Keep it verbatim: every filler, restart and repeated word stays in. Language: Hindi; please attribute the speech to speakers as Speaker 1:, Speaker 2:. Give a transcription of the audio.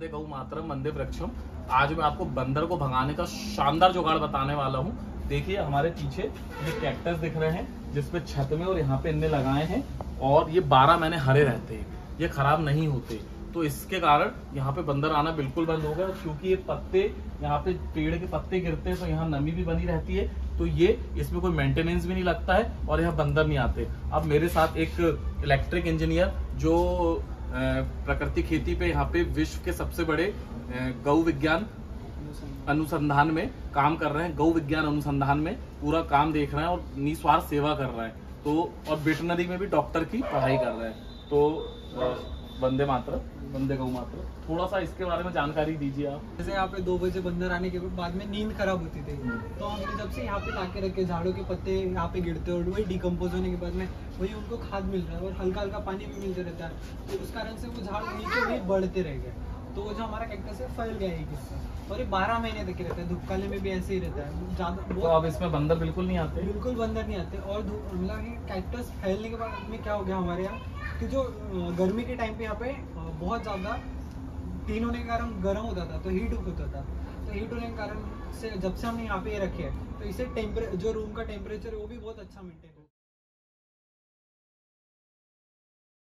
Speaker 1: वंदे गौ मातरम वंदे वृक्षम। आज मैं आपको बंदर को भगाने का शानदार जुगाड़ बताने वाला हूँ। देखिए हमारे पीछे ये कैक्टस दिख रहे हैं जिसपे छत में और यहाँ पे इनने लगाए हैं, और ये बारह महीने हरे रहते हैं, ये खराब नहीं होते। तो इसके कारण यहाँ पे बंदर आना बिल्कुल बंद हो गया, क्योंकि ये पत्ते यहाँ पे पेड़ के पत्ते गिरते हैं तो यहाँ नमी भी बनी रहती है, तो ये इसमें कोई मेंटेनेंस भी नहीं लगता है और यहाँ बंदर नहीं आते। अब मेरे साथ एक इलेक्ट्रिक इंजीनियर जो प्रकृति खेती पे यहाँ पे विश्व के सबसे बड़े गौ विज्ञान अनुसंधान में काम कर रहे हैं, गौ विज्ञान अनुसंधान में पूरा काम देख रहे हैं और निस्वार्थ सेवा कर रहे हैं, तो और वेटरनरी में भी डॉक्टर की पढ़ाई कर रहे हैं। तो वंदे मातरम, वंदे गौ मातरम, थोड़ा सा इसके बारे में जानकारी दीजिए आप।
Speaker 2: जैसे यहाँ पे दो बजे बंदर आने के बाद में नींद खराब होती थी, तो हमने जब से यहाँ पे लाके रखे, झाड़ों के पत्ते यहाँ पे गिरते और वही डिकम्पोज होने के बाद में वही उनको खाद मिल रहा है और हल्का हल्का पानी भी मिलते रहता है, तो उस कारण से वो झाड़ नीचे भी बढ़ते रह गए। तो वो जो हमारा कैक्टस है फैल गया एक हिस्सा, और ये बारह महीने तक रहता है, धूपकाले में भी ऐसे ही रहता है ज्यादा।
Speaker 1: तो अब इसमें बंदर बिल्कुल नहीं आते?
Speaker 2: बिल्कुल बंदर नहीं आते। और मतलब कैक्टस फैलने के बाद में क्या हो गया हमारे यहाँ कि जो गर्मी के टाइम पे यहाँ पे बहुत ज़्यादा टीन होने के कारण गर्म होता था, तो हीट होता था, तो हीट होने के कारण से जब से हमने यहाँ पे रखे हैं तो इसे टेम्परे जो रूम का टेम्परेचर है वो भी बहुत अच्छा मेंटेन